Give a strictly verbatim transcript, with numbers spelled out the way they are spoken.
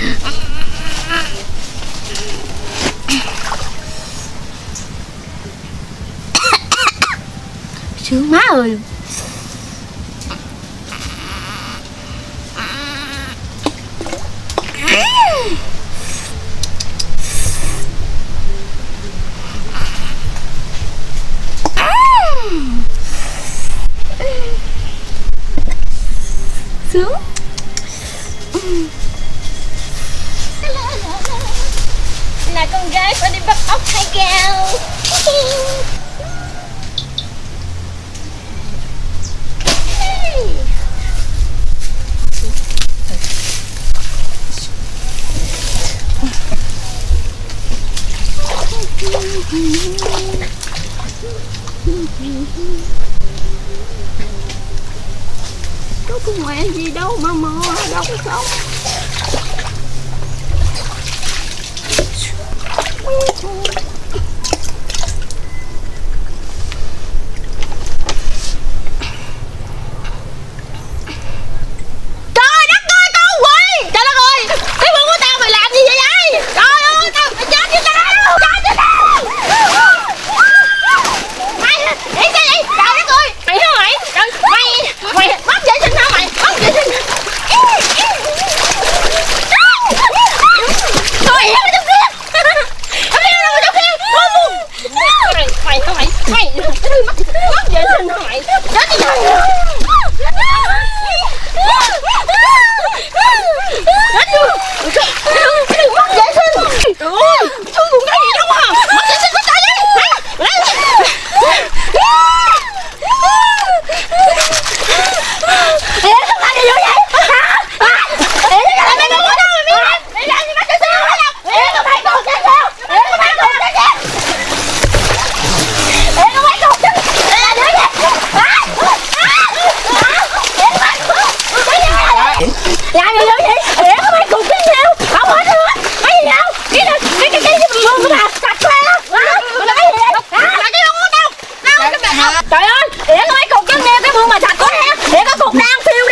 Sướng má ơi. Sướng. Là con gái phải đi bắt ốc hay cao. Có con ngoại gì đâu mà mò đâu có sống. Trời đất ơi con quỷ. Trời đất ơi, cái bụng của tao mày làm gì vậy vậy? Trời ơi, tao mày chết với tao. Chết với tao. Mày đi cái gì? Trời đất ơi, mày hả mày? Trời, mày mày mất vệ sinh hả mày? Mất vệ sinh. Trời ơi, mày trong kia. Mày đâu mà trong kia? Mày mày hả mày? Mày mất mất vệ sinh hả mày? Chết với tao. Chết chưa? Đừng mất vệ sinh. Trời ơi, thương buồn cái gì đâu mà mất vệ sinh với tao đi. Ê, sao mày đi vô vậy? Hả? Ê, mày mày muốn đâu mày biết? Mày làm gì mà cho sao hả? Ê, tao mày còn chết sao? Ê, tao mày còn chết sao? Ê, tao mày còn chết. Ê, làm gì vậy? Hả? Hả? Ê, mày làm gì vậy? Ê, tao mày cùng cái nhau. Không hết luôn á. Cái gì đâu? Cái này, cái cái cái mương của bà sạch ra á. Mày làm cái gì vậy? Hả? Là cái mương đâu? Đâu cái bà. Trời ơi, Ê, tao mày cùng cái nghe cái mương mà sạch quá ha. Ê, có cục đang phiêu